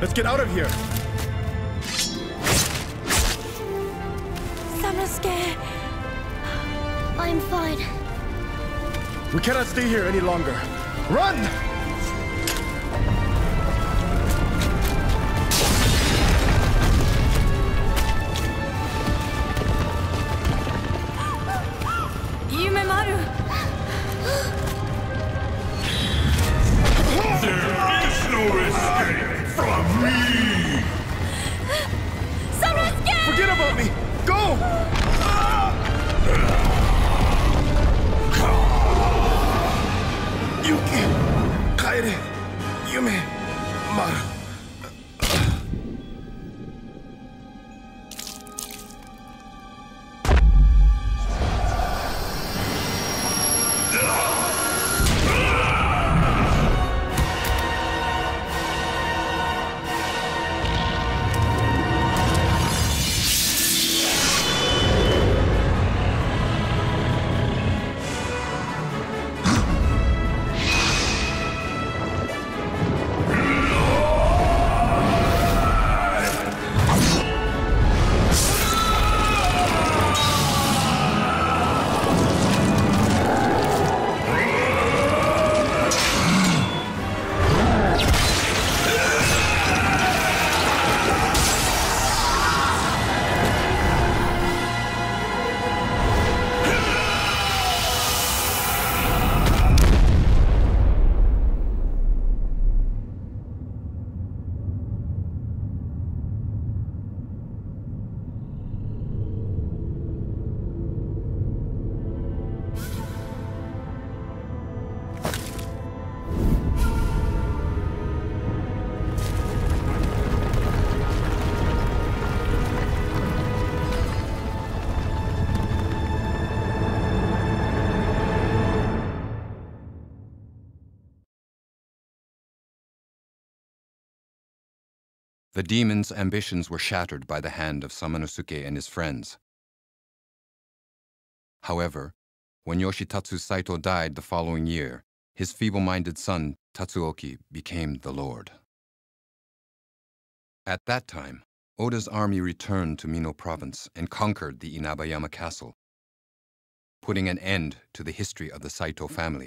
Let's get out of here! Samanosuke! I'm fine. We cannot stay here any longer. Run! Yumemaru! There is no escape from me! Samanosuke! Forget about me! Go! Yuki! Kaede! Yume! Maru! The demon's ambitions were shattered by the hand of Samanosuke and his friends. However, when Yoshitatsu Saito died the following year, his feeble-minded son, Tatsuoki, became the lord. At that time, Oda's army returned to Mino province and conquered the Inabayama castle, putting an end to the history of the Saito family.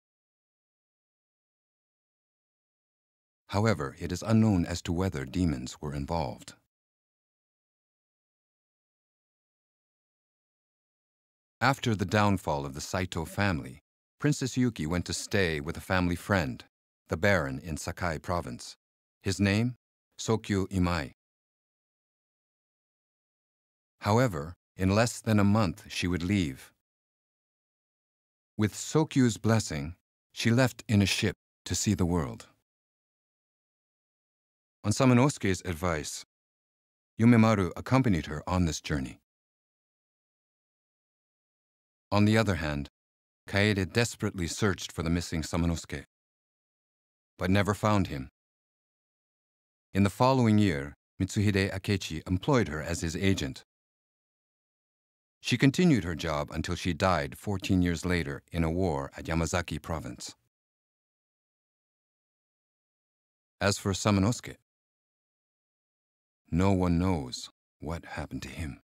However, it is unknown as to whether demons were involved. After the downfall of the Saito family, Princess Yuki went to stay with a family friend, the Baron in Sakai province. His name? Sokyu Imai. However, in less than a month she would leave. With Sokyu's blessing, she left in a ship to see the world. On Samanosuke's advice, Yumemaru accompanied her on this journey. On the other hand, Kaede desperately searched for the missing Samanosuke, but never found him. In the following year, Mitsuhide Akechi employed her as his agent. She continued her job until she died fourteen years later in a war at Yamazaki province. As for Samanosuke, no one knows what happened to him.